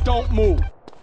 don't move.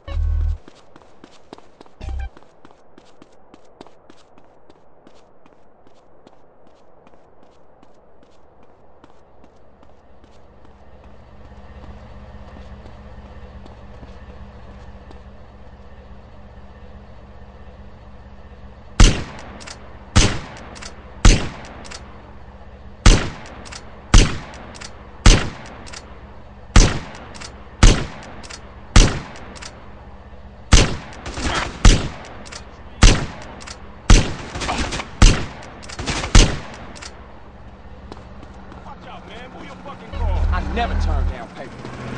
I never turn down paper.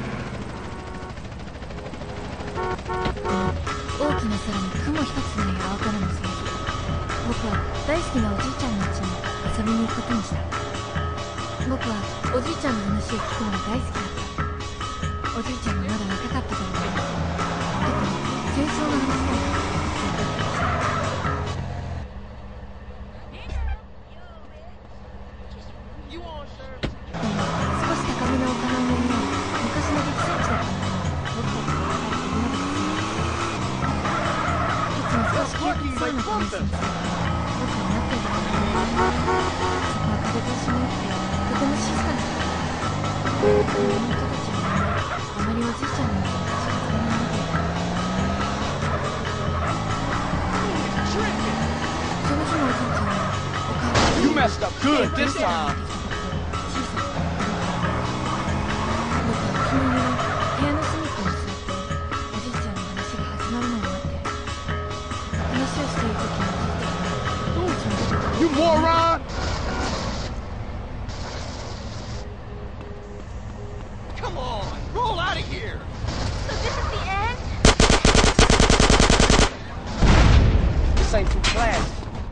大きな空に雲一つない青空の空。僕は大好きなおじいちゃんの家に遊びに行くことにした。僕はおじいちゃんの話を聞くのが大好きだった。おじいちゃんがまだ若かったからね。特に戦争の話なんか少し高めの丘の上にある昔の激戦地だったものを僕たちが描いて今でも住んでいる。いつも少し窮屈そうな顔をしていますが、僕は待っていた間にそこは風通しも良くてとても静かだった。この人たちはあまりおじいちゃんのように近づかないみたいだ。その日のおじいちゃんはお母さん You messed up good this time. 部屋の隅っこに座っておじいちゃんの話が始まるのを待ってる。話をしている時におじいちゃんが You moron! Come on, roll out of here! So this is the end? This ain't too classy.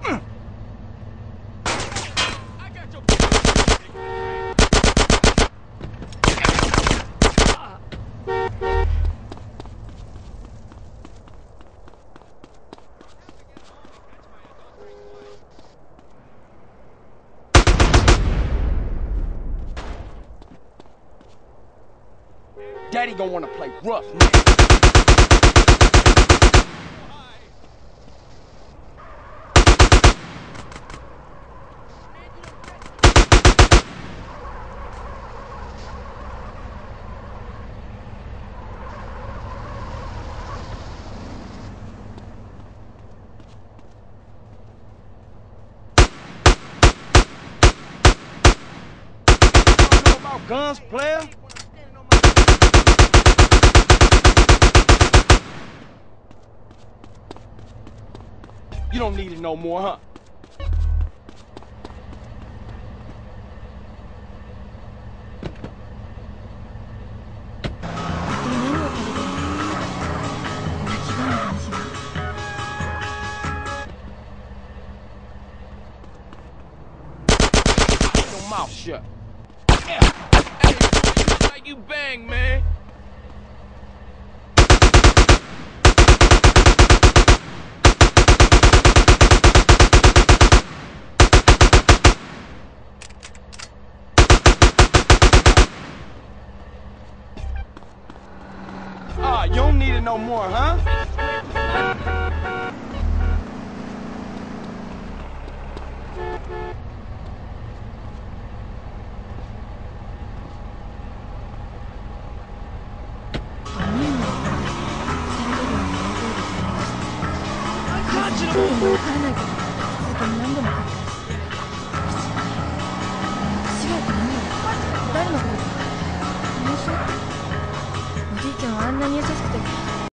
Daddy gonna wanna play rough next. You know about guns, player? You don't need it no more, huh? Keep your mouth shut. Hey, like you bang, man. You don't need it no more, huh?